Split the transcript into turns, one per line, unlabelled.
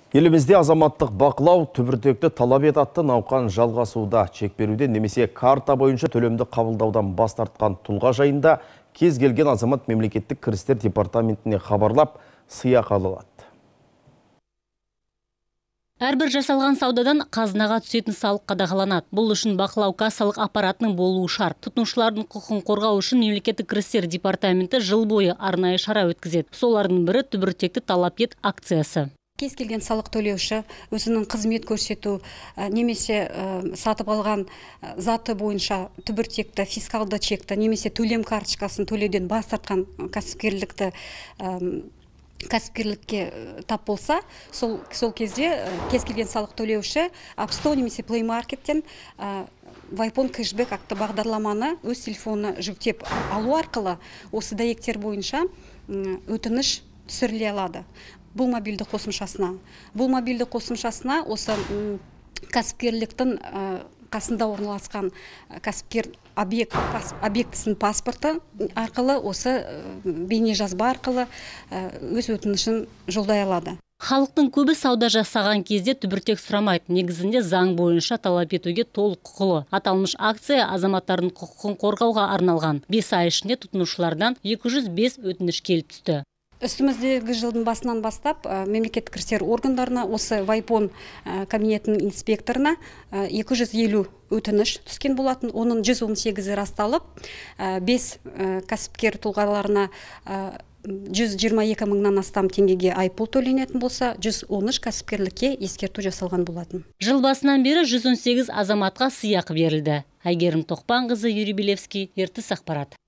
Елімізде азаматтық бақылау түбіртекті талап атты науқан жалғасуда. Чек беруден немесе карта бойынша төлемді қабылдаудан бас тартқан тұлға жайында кез келген азамат мемлекеттік кірістер департаментіне хабарлап сыйақы ала алады.
Әрбір жасалған саудадан қазынаға түсетін салық қадағаланады. Бұл үшін бақылау кассалық аппаратының болуы шарт. Тұтынушылардың құқығын қорғау үшін мемлекеттік кірістер департаменті жыл бойы арнайы шара өткізеді. Солардың бірі түбіртекті талап ет акциясы.
Кез келген салық төлеуші өзінің қызмет көрсету немесе сатып алған заты бойынша түбіртекті фискалды чекті немесе төлем карточкасын төлеуден бас тартқан кәсіпкерлікке тап болса, сол кезде кез келген салық төлеуші App Store немесе Play Market'тен Вайпон кэшбэк атты бағдарламаны өз телефонына жүктеп алу арқылы осы дәйектер бойынша өтініш түсіріле алады. Бұл мобильді қосымшасына осы кәсіпкерліктің қасында орналасқан кәсіпкер объектісінің паспорты арқылы, осы бейне жазба арқылы өз өтінішін жолдай алады.
Халықтың көбі сауда жасаған кезде түбіртек сұрамайды. Негізінде заң бойынша талап етуге толық құқылы. Аталмыш акция азаматтардың құқығын қорғауға арналған. 5 ай ішінде тұтынушылардан 205 өтініш келіп түсті.
Үстіміздегі жылдың басынан бастап мемлекеттік кірістер органдарына, осы Вайпон кабинетінің инспекторына 250 өтініш түскен болатын. Оның 118-і расталып, 5 кәсіпкер тұлғаларына 122 мыңнан астам теңгеге айыппұл төленетін болса, 113 кәсіпкерлікке ескерту жасалған болатын.
Жыл басынан бері 118 азаматқа сыйақы берілді. Әйгерім Тоқпанқызы, Юрий Белевский, Ертіс ақпарат.